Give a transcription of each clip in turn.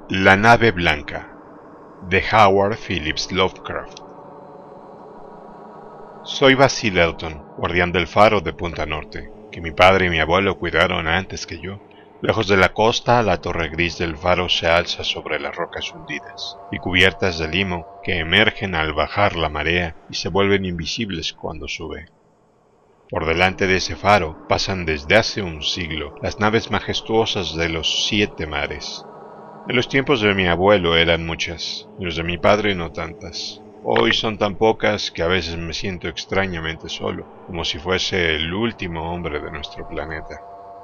La nave blanca, de Howard Phillips Lovecraft. Soy Basil Elton, guardián del faro de Punta Norte, que mi padre y mi abuelo cuidaron antes que yo. Lejos de la costa, la torre gris del faro se alza sobre las rocas hundidas y cubiertas de limo que emergen al bajar la marea y se vuelven invisibles cuando sube. Por delante de ese faro pasan desde hace un siglo las naves majestuosas de los 7 mares. En los tiempos de mi abuelo eran muchas, y los de mi padre no tantas. Hoy son tan pocas que a veces me siento extrañamente solo, como si fuese el último hombre de nuestro planeta.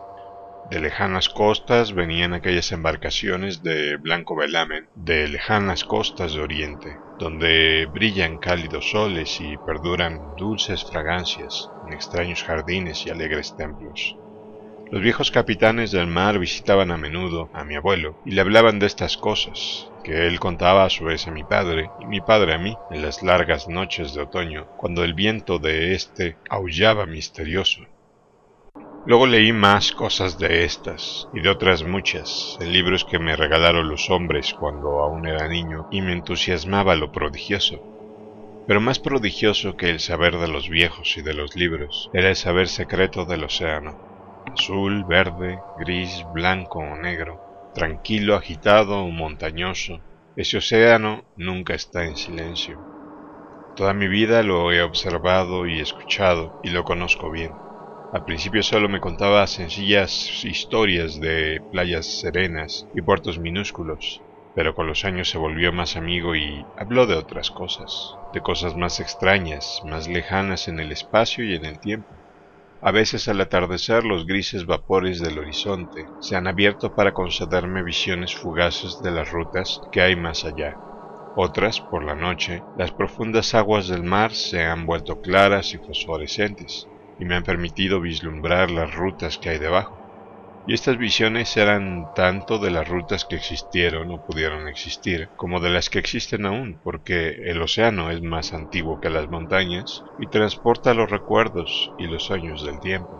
De lejanas costas venían aquellas embarcaciones de blanco velamen, de lejanas costas de Oriente, donde brillan cálidos soles y perduran dulces fragancias en extraños jardines y alegres templos. Los viejos capitanes del mar visitaban a menudo a mi abuelo y le hablaban de estas cosas, que él contaba a su vez a mi padre y mi padre a mí en las largas noches de otoño, cuando el viento de este aullaba misterioso. Luego leí más cosas de estas y de otras muchas en libros que me regalaron los hombres cuando aún era niño y me entusiasmaba lo prodigioso. Pero más prodigioso que el saber de los viejos y de los libros era el saber secreto del océano. Azul, verde, gris, blanco o negro, tranquilo, agitado o montañoso, ese océano nunca está en silencio. Toda mi vida lo he observado y escuchado y lo conozco bien. Al principio solo me contaba sencillas historias de playas serenas y puertos minúsculos, pero con los años se volvió más amigo y habló de otras cosas, de cosas más extrañas, más lejanas en el espacio y en el tiempo. A veces al atardecer los grises vapores del horizonte se han abierto para concederme visiones fugaces de las rutas que hay más allá. Otras, por la noche, las profundas aguas del mar se han vuelto claras y fosforescentes y me han permitido vislumbrar las rutas que hay debajo. Y estas visiones eran tanto de las rutas que existieron o pudieron existir, como de las que existen aún, porque el océano es más antiguo que las montañas y transporta los recuerdos y los sueños del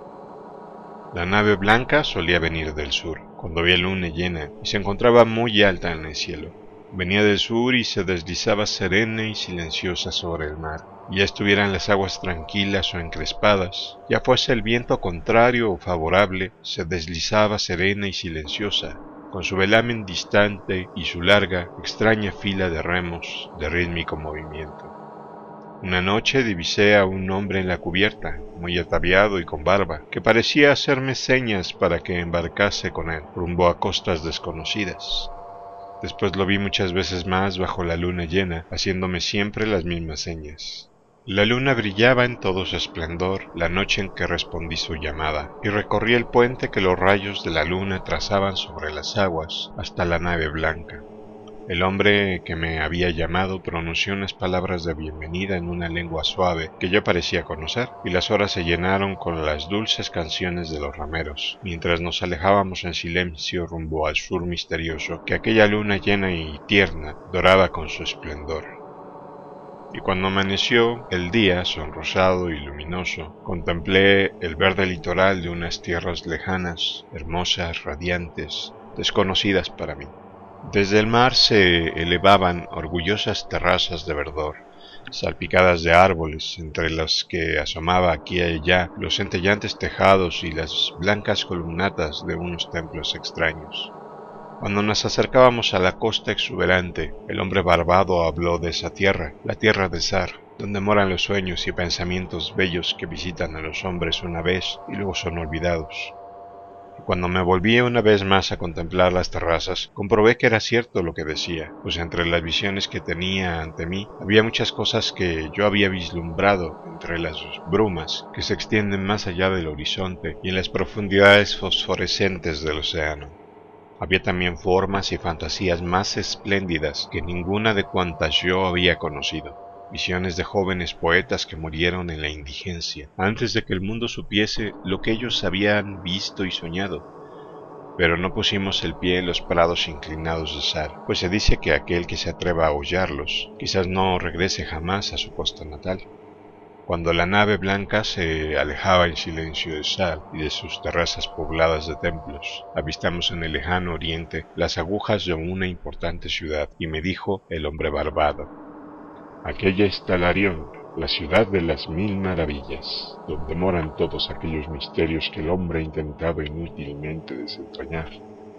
tiempo. La nave blanca solía venir del sur, cuando había luna llena, y se encontraba muy alta en el cielo. Venía del sur y se deslizaba serena y silenciosa sobre el mar. Ya estuvieran las aguas tranquilas o encrespadas, ya fuese el viento contrario o favorable, se deslizaba serena y silenciosa, con su velamen distante y su larga, extraña fila de remos de rítmico movimiento. Una noche divisé a un hombre en la cubierta, muy ataviado y con barba, que parecía hacerme señas para que embarcase con él, rumbo a costas desconocidas. Después lo vi muchas veces más bajo la luna llena, haciéndome siempre las mismas señas. La luna brillaba en todo su esplendor la noche en que respondí su llamada, y recorrí el puente que los rayos de la luna trazaban sobre las aguas hasta la nave blanca. El hombre que me había llamado pronunció unas palabras de bienvenida en una lengua suave que yo parecía conocer, y las horas se llenaron con las dulces canciones de los rameros, mientras nos alejábamos en silencio rumbo al sur misterioso que aquella luna llena y tierna doraba con su esplendor. Y cuando amaneció el día sonrosado y luminoso, contemplé el verde litoral de unas tierras lejanas, hermosas, radiantes, desconocidas para mí. Desde el mar se elevaban orgullosas terrazas de verdor, salpicadas de árboles, entre las que asomaba aquí y allá los centellantes tejados y las blancas columnatas de unos templos extraños. Cuando nos acercábamos a la costa exuberante, el hombre barbado habló de esa tierra, la tierra de Zar, donde moran los sueños y pensamientos bellos que visitan a los hombres una vez y luego son olvidados. Y cuando me volví una vez más a contemplar las terrazas, comprobé que era cierto lo que decía, pues entre las visiones que tenía ante mí había muchas cosas que yo había vislumbrado entre las brumas que se extienden más allá del horizonte y en las profundidades fosforescentes del océano. Había también formas y fantasías más espléndidas que ninguna de cuantas yo había conocido. Visiones de jóvenes poetas que murieron en la indigencia, antes de que el mundo supiese lo que ellos habían visto y soñado. Pero no pusimos el pie en los prados inclinados de Zar, pues se dice que aquel que se atreva a hollarlos, quizás no regrese jamás a su costa natal. Cuando la nave blanca se alejaba en silencio de sal y de sus terrazas pobladas de templos, avistamos en el lejano oriente las agujas de una importante ciudad, y me dijo el hombre barbado: aquella es Talarión, la ciudad de las 1000 maravillas, donde moran todos aquellos misterios que el hombre ha intentado inútilmente desentrañar.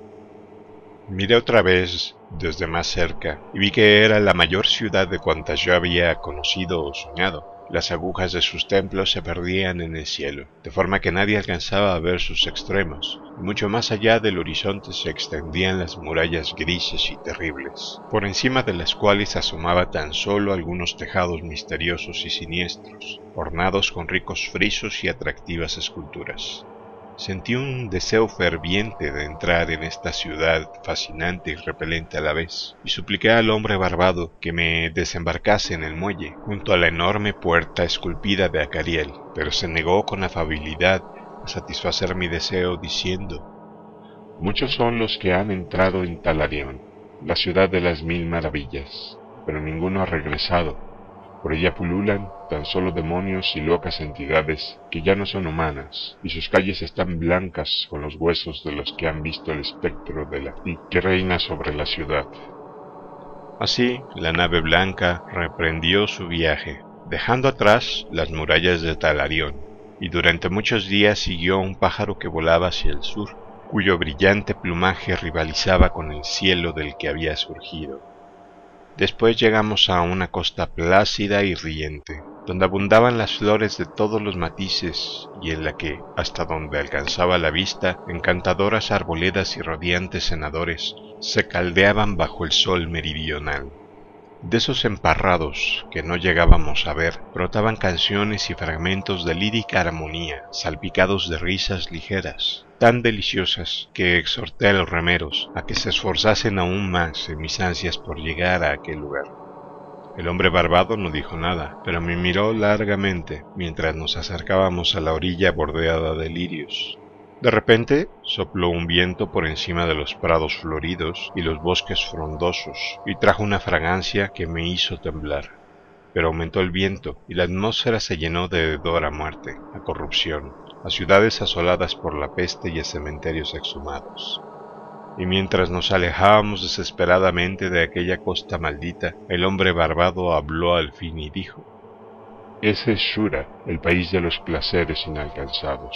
Miré otra vez desde más cerca y vi que era la mayor ciudad de cuantas yo había conocido o soñado. Las agujas de sus templos se perdían en el cielo, de forma que nadie alcanzaba a ver sus extremos, y mucho más allá del horizonte se extendían las murallas grises y terribles, por encima de las cuales asomaba tan solo algunos tejados misteriosos y siniestros, ornados con ricos frisos y atractivas esculturas. Sentí un deseo ferviente de entrar en esta ciudad fascinante y repelente a la vez, y supliqué al hombre barbado que me desembarcase en el muelle, junto a la enorme puerta esculpida de Acariel, pero se negó con afabilidad a satisfacer mi deseo, diciendo: muchos son los que han entrado en Talarión, la ciudad de las 1000 maravillas, pero ninguno ha regresado. Por ella pululan tan solo demonios y locas entidades que ya no son humanas, y sus calles están blancas con los huesos de los que han visto el espectro de la Ti que reina sobre la ciudad. Así, la nave blanca reprendió su viaje, dejando atrás las murallas de Talarión, y durante muchos días siguió un pájaro que volaba hacia el sur, cuyo brillante plumaje rivalizaba con el cielo del que había surgido. Después llegamos a una costa plácida y riente, donde abundaban las flores de todos los matices y en la que, hasta donde alcanzaba la vista, encantadoras arboledas y radiantes cenadores se caldeaban bajo el sol meridional. De esos emparrados que no llegábamos a ver, brotaban canciones y fragmentos de lírica armonía, salpicados de risas ligeras, tan deliciosas que exhorté a los remeros a que se esforzasen aún más en mis ansias por llegar a aquel lugar. El hombre barbado no dijo nada, pero me miró largamente mientras nos acercábamos a la orilla bordeada de lirios. De repente sopló un viento por encima de los prados floridos y los bosques frondosos, y trajo una fragancia que me hizo temblar. Pero aumentó el viento, y la atmósfera se llenó de hedor a muerte, a corrupción, a ciudades asoladas por la peste y a cementerios exhumados. Y mientras nos alejábamos desesperadamente de aquella costa maldita, el hombre barbado habló al fin y dijo: ese es Shura, el país de los placeres inalcanzados.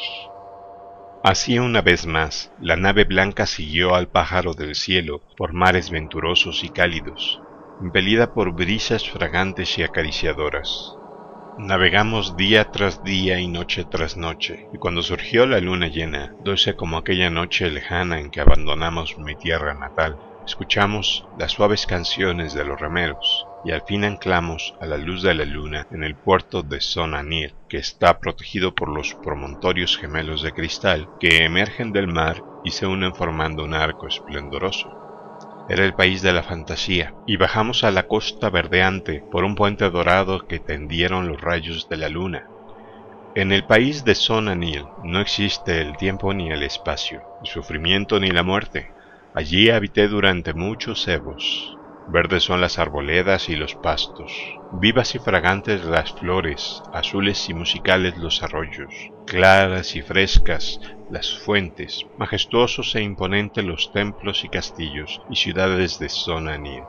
Así una vez más, la nave blanca siguió al pájaro del cielo por mares venturosos y cálidos, impelida por brisas fragantes y acariciadoras. Navegamos día tras día y noche tras noche, y cuando surgió la luna llena, dulce como aquella noche lejana en que abandonamos mi tierra natal, escuchamos las suaves canciones de los remeros, y al fin anclamos a la luz de la luna en el puerto de Sona-Nyl, que está protegido por los promontorios gemelos de cristal que emergen del mar y se unen formando un arco esplendoroso. Era el país de la fantasía, y bajamos a la costa verdeante por un puente dorado que tendieron los rayos de la luna. En el país de Sona-Nyl no existe el tiempo ni el espacio, el sufrimiento ni la muerte. Allí habité durante muchos ebos. Verdes son las arboledas y los pastos, vivas y fragantes las flores, azules y musicales los arroyos, claras y frescas las fuentes, majestuosos e imponentes los templos y castillos y ciudades de Sona-Nyl.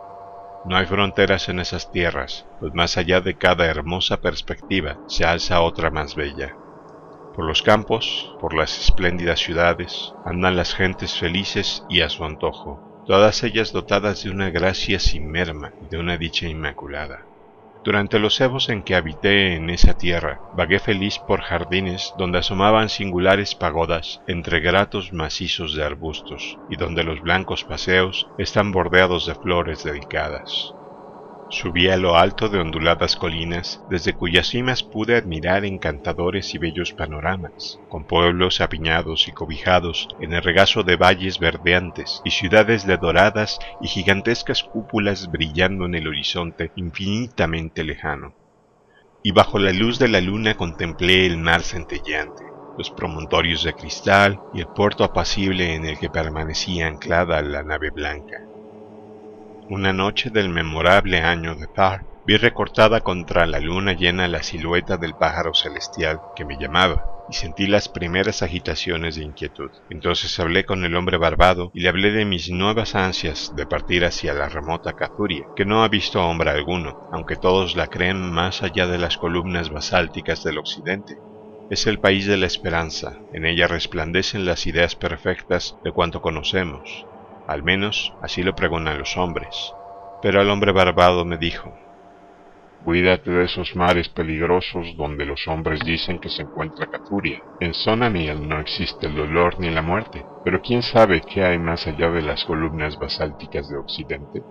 No hay fronteras en esas tierras, pues más allá de cada hermosa perspectiva se alza otra más bella. Por los campos, por las espléndidas ciudades, andan las gentes felices y a su antojo, todas ellas dotadas de una gracia sin merma y de una dicha inmaculada. Durante los ebos en que habité en esa tierra, vagué feliz por jardines donde asomaban singulares pagodas entre gratos macizos de arbustos, y donde los blancos paseos están bordeados de flores delicadas. Subí a lo alto de onduladas colinas, desde cuyas cimas pude admirar encantadores y bellos panoramas, con pueblos apiñados y cobijados en el regazo de valles verdeantes y ciudades de doradas y gigantescas cúpulas brillando en el horizonte infinitamente lejano. Y bajo la luz de la luna contemplé el mar centelleante, los promontorios de cristal y el puerto apacible en el que permanecía anclada la nave blanca. Una noche del memorable año de Thar, Vi recortada contra la luna llena la silueta del pájaro celestial que me llamaba, y sentí las primeras agitaciones de inquietud. Entonces hablé con el hombre barbado y le hablé de mis nuevas ansias de partir hacia la remota Cathuria, que no ha visto hombre alguno, aunque todos la creen más allá de las columnas basálticas del occidente. Es el país de la esperanza, en ella resplandecen las ideas perfectas de cuanto conocemos, al menos así lo pregonan los hombres. Pero el hombre barbado me dijo: cuídate de esos mares peligrosos donde los hombres dicen que se encuentra Cathuria. En Sonaniel no existe el dolor ni la muerte, pero quién sabe qué hay más allá de las columnas basálticas de Occidente.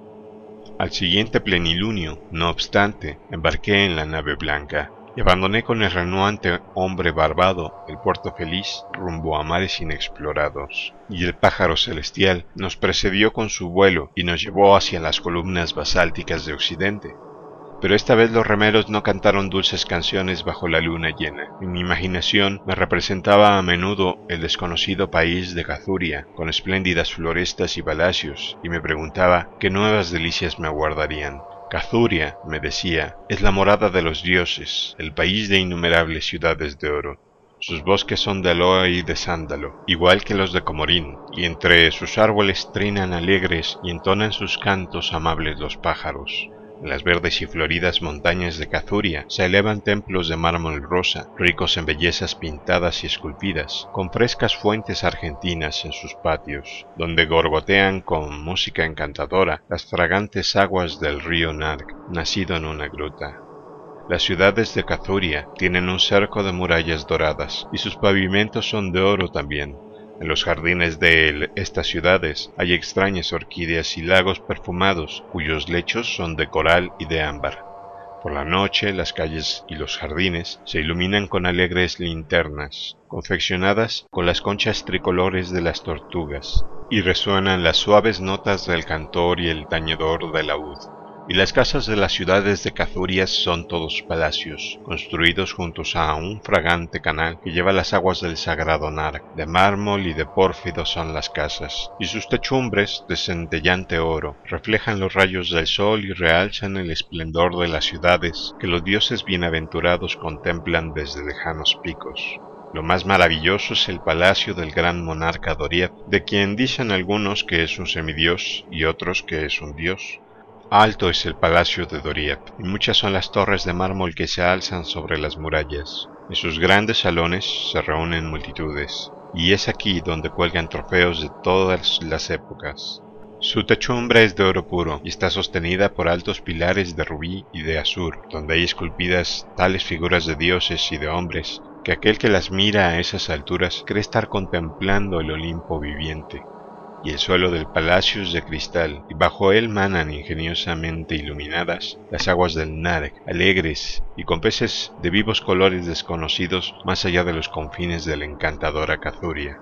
Al siguiente plenilunio, no obstante, embarqué en la nave blanca y abandoné con el renuante hombre barbado el puerto feliz rumbo a mares inexplorados, y el pájaro celestial nos precedió con su vuelo y nos llevó hacia las columnas basálticas de Occidente. Pero esta vez los remeros no cantaron dulces canciones bajo la luna llena. En mi imaginación me representaba a menudo el desconocido país de Cathuria, con espléndidas florestas y palacios, y me preguntaba qué nuevas delicias me aguardarían. Cathuria, me decía, es la morada de los dioses, el país de innumerables ciudades de oro. Sus bosques son de aloe y de sándalo, igual que los de Comorín, y entre sus árboles trinan alegres y entonan sus cantos amables los pájaros. En las verdes y floridas montañas de Cathuria se elevan templos de mármol rosa, ricos en bellezas pintadas y esculpidas, con frescas fuentes argentinas en sus patios, donde gorgotean con música encantadora las fragantes aguas del río Narg, nacido en una gruta. Las ciudades de Cathuria tienen un cerco de murallas doradas, y sus pavimentos son de oro también. En los jardines de estas ciudades hay extrañas orquídeas y lagos perfumados, cuyos lechos son de coral y de ámbar. Por la noche, las calles y los jardines se iluminan con alegres linternas, confeccionadas con las conchas tricolores de las tortugas, y resuenan las suaves notas del cantor y el tañedor del laúd. Y las casas de las ciudades de Cathuria son todos palacios, construidos juntos a un fragante canal que lleva las aguas del sagrado Narg. De mármol y de pórfido son las casas, y sus techumbres, de centellante oro, reflejan los rayos del sol y realzan el esplendor de las ciudades que los dioses bienaventurados contemplan desde lejanos picos. Lo más maravilloso es el palacio del gran monarca Doriath, de quien dicen algunos que es un semidios y otros que es un dios. Alto es el palacio de Doriath, y muchas son las torres de mármol que se alzan sobre las murallas. En sus grandes salones se reúnen multitudes, y es aquí donde cuelgan trofeos de todas las épocas. Su techumbre es de oro puro, y está sostenida por altos pilares de rubí y de azur, donde hay esculpidas tales figuras de dioses y de hombres, que aquel que las mira a esas alturas cree estar contemplando el Olimpo viviente. Y el suelo del palacio es de cristal, y bajo él manan ingeniosamente iluminadas las aguas del Narg, alegres y con peces de vivos colores desconocidos más allá de los confines de la encantadora Cathuria.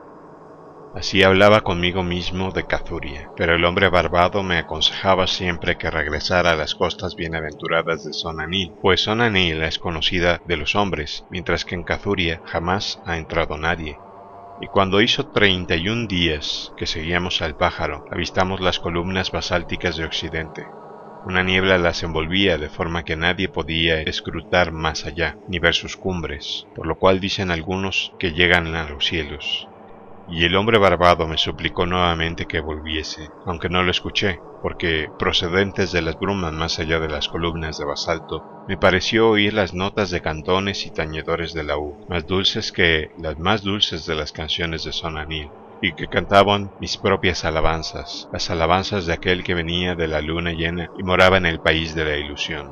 Así hablaba conmigo mismo de Cathuria, pero el hombre barbado me aconsejaba siempre que regresara a las costas bienaventuradas de Sonanil, pues Sonanil es conocida de los hombres, mientras que en Cathuria jamás ha entrado nadie. Y cuando hizo 31 días que seguíamos al pájaro, avistamos las columnas basálticas de Occidente. Una niebla las envolvía de forma que nadie podía escrutar más allá, ni ver sus cumbres, por lo cual dicen algunos que llegan a los cielos. Y el hombre barbado me suplicó nuevamente que volviese, aunque no lo escuché, porque, procedentes de las brumas más allá de las columnas de basalto, me pareció oír las notas de cantones y tañedores de laúd, más dulces que las más dulces de las canciones de Sonanil, y que cantaban mis propias alabanzas, las alabanzas de aquel que venía de la luna llena y moraba en el país de la ilusión.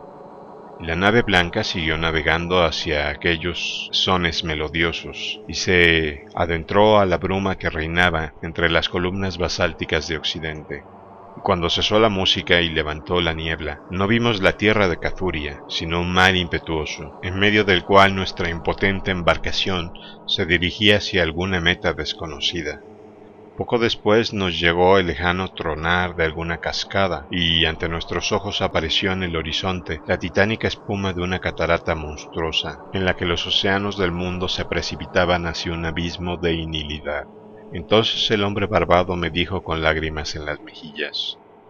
Y la nave blanca siguió navegando hacia aquellos sones melodiosos y se adentró a la bruma que reinaba entre las columnas basálticas de Occidente. Y cuando cesó la música y levantó la niebla, no vimos la tierra de Cathuria, sino un mar impetuoso, en medio del cual nuestra impotente embarcación se dirigía hacia alguna meta desconocida. Poco después nos llegó el lejano tronar de alguna cascada, y ante nuestros ojos apareció en el horizonte la titánica espuma de una catarata monstruosa, en la que los océanos del mundo se precipitaban hacia un abismo de inilidad. Entonces el hombre barbado me dijo con lágrimas en las mejillas: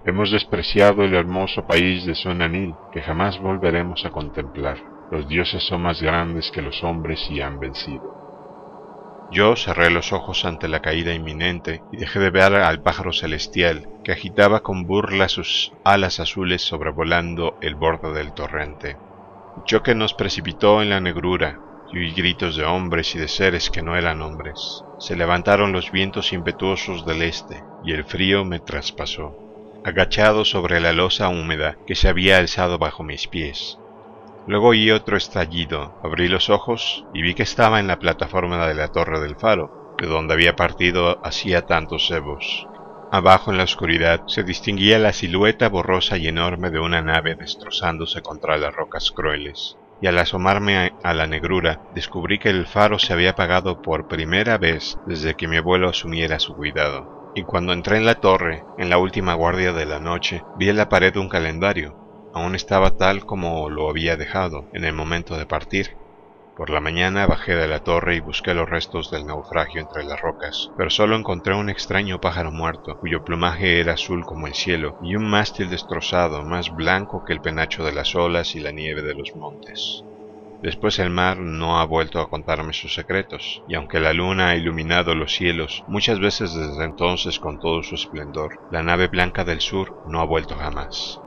Hemos despreciado el hermoso país de Sonanil, que jamás volveremos a contemplar. Los dioses son más grandes que los hombres y han vencido. Yo cerré los ojos ante la caída inminente y dejé de ver al pájaro celestial que agitaba con burla sus alas azules sobrevolando el borde del torrente. El choque nos precipitó en la negrura y oí gritos de hombres y de seres que no eran hombres. Se levantaron los vientos impetuosos del este y el frío me traspasó, agachado sobre la losa húmeda que se había alzado bajo mis pies. Luego oí otro estallido, abrí los ojos y vi que estaba en la plataforma de la torre del faro, de donde había partido hacía tantos cebos. Abajo en la oscuridad se distinguía la silueta borrosa y enorme de una nave destrozándose contra las rocas crueles, y al asomarme a la negrura descubrí que el faro se había apagado por primera vez desde que mi abuelo asumiera su cuidado. Y cuando entré en la torre, en la última guardia de la noche, vi en la pared un calendario. Aún estaba tal como lo había dejado en el momento de partir. Por la mañana bajé de la torre y busqué los restos del naufragio entre las rocas, pero solo encontré un extraño pájaro muerto, cuyo plumaje era azul como el cielo, y un mástil destrozado, más blanco que el penacho de las olas y la nieve de los montes. Después el mar no ha vuelto a contarme sus secretos, y aunque la luna ha iluminado los cielos muchas veces desde entonces con todo su esplendor, la nave blanca del sur no ha vuelto jamás.